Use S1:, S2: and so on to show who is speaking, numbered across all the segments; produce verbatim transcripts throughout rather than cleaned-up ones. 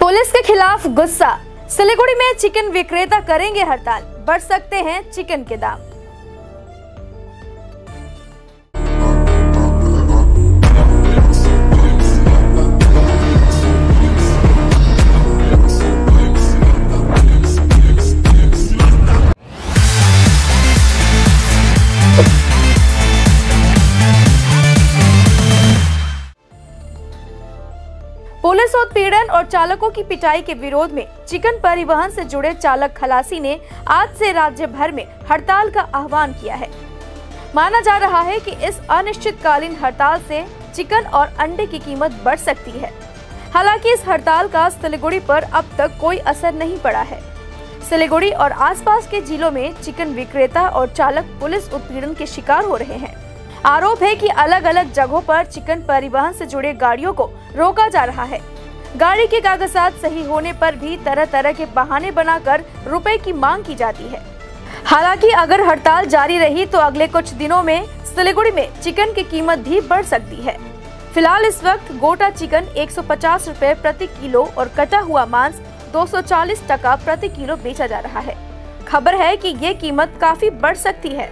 S1: Police के खिलाफ गुस्सा। सिलीगुड़ी में चिकन विक्रेता करेंगे हड़ताल, बढ़ सकते हैं चिकन के दाम। पुलिस उत्पीड़न और चालकों की पिटाई के विरोध में चिकन परिवहन से जुड़े चालक खलासी ने आज से राज्य भर में हड़ताल का आह्वान किया है। माना जा रहा है कि इस अनिश्चितकालीन हड़ताल से चिकन और अंडे की कीमत बढ़ सकती है। हालांकि इस हड़ताल का सिलीगुड़ी पर अब तक कोई असर नहीं पड़ा है। सिलीगुड़ी और आसपास के जिलों में चिकन विक्रेता और चालक पुलिस उत्पीड़न के शिकार हो रहे हैं। आरोप है कि अलग अलग जगहों पर चिकन परिवहन से जुड़े गाड़ियों को रोका जा रहा है। गाड़ी के कागजात सही होने पर भी तरह तरह के बहाने बनाकर रुपए की मांग की जाती है। हालांकि अगर हड़ताल जारी रही तो अगले कुछ दिनों में सिलीगुड़ी में चिकन की कीमत भी बढ़ सकती है। फिलहाल इस वक्त गोटा चिकन एक सौ पचास रुपए प्रति किलो और कटा हुआ मांस दो सौ चालीस टका प्रति किलो बेचा जा रहा है। खबर है कि ये कीमत काफी बढ़ सकती है।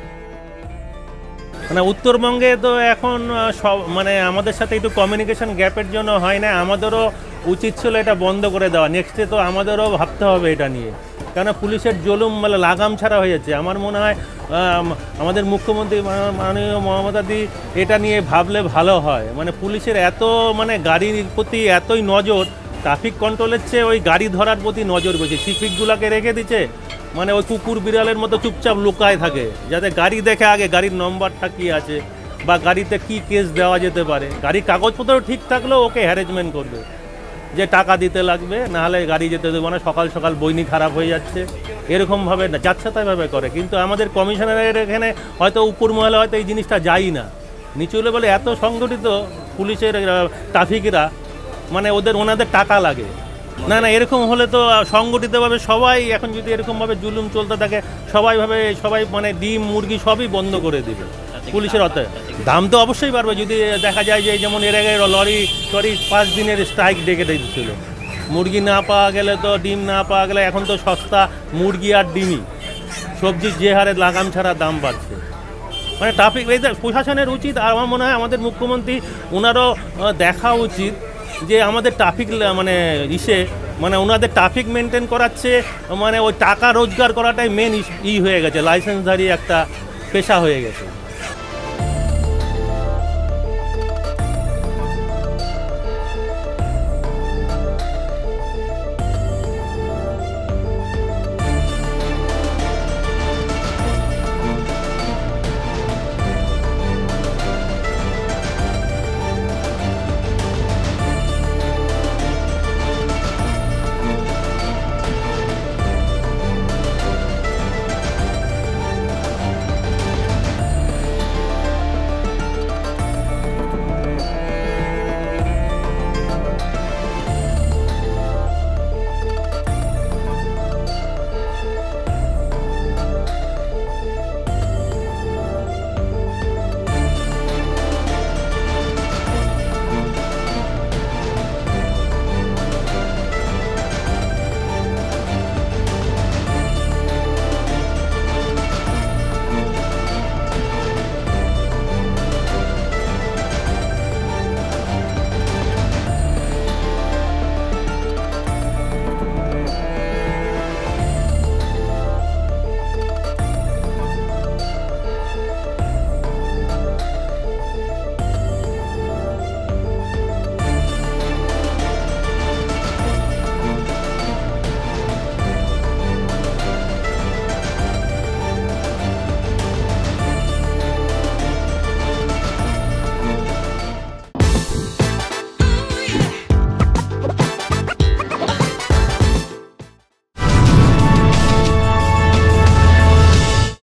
S2: মানে উত্তরবঙ্গে তো এখন সব মানে আমাদের সাথে একটু কমিউনিকেশন গ্যাপের জন্য হয় না। আমাদেরও উচিত ছিল এটা বন্ধ করে দেওয়া। নেক্সটে তো আমাদেরও ভাবতে হবে এটা নিয়ে, কেন পুলিশের জুলুম মানে লাগাম ছাড়া হয়ে যাচ্ছে। আমার মনে হয় আমাদের মুখ্যমন্ত্রী মাননীয় মমতাদি এটা নিয়ে ভাবলে ভালো হয়। মানে পুলিশের এত মানে গাড়ির প্রতি এতই নজর, ট্রাফিক কন্ট্রোলের চেয়ে ওই গাড়ি ধরার প্রতি নজর বেশি। সিপিকগুলোকে রেখে দিচ্ছে, মানে ওই কুকুর বিড়ালের মতো চুপচাপ লুকায় থাকে, যাতে গাড়ি দেখে আগে গাড়ির নম্বরটা কী আছে বা গাড়িতে কি কেস দেওয়া যেতে পারে। গাড়ির কাগজপত্র ঠিক থাকলেও ওকে হ্যারেসমেন্ট করবে, যে টাকা দিতে লাগবে, নাহলে গাড়ি যেতে দেবো না, সকাল সকাল বইনি খারাপ হয়ে যাচ্ছে, এরকমভাবে যাচ্ছেতাইভাবে করে। কিন্তু আমাদের কমিশনারের এখানে হয়তো উপর মহলে হয়তো এই জিনিসটা যাই না, নিচু লেভেলে এত সংগঠিত পুলিশের ট্রাফিকরা, মানে ওদের ওনাদের টাকা লাগে না। না এরকম হলে তো সংগঠিতভাবে সবাই এখন যদি এরকমভাবে জুলুম চলতে থাকে সবাইভাবে সবাই মানে ডিম মুরগি সবই বন্ধ করে দেবে। পুলিশের অর্থে দাম তো অবশ্যই বাড়বে। যদি দেখা যায় যে যেমন এর আগে লরি টরি পাঁচ দিনের স্ট্রাইক ডেকে দিয়েছিল, মুরগি না পাওয়া গেলে তো ডিম না পাওয়া গেলে এখন তো সস্তা মুরগি আর ডিমই, সবজির যে হারে লাগাম ছাড়া দাম বাড়ছে। মানে ট্রাফিক এই প্রশাসনের উচিত, আর আমার মনে হয় আমাদের মুখ্যমন্ত্রী ওনারও দেখা উচিত যে আমাদের ট্রাফিক মানে ইসে মানে ওনাদের ট্রাফিক মেনটেন করাচ্ছে, মানে ওই টাকা রোজগার করাটাই মেন ই হয়ে গেছে, লাইসেন্সধারী একটা পেশা হয়ে গেছে।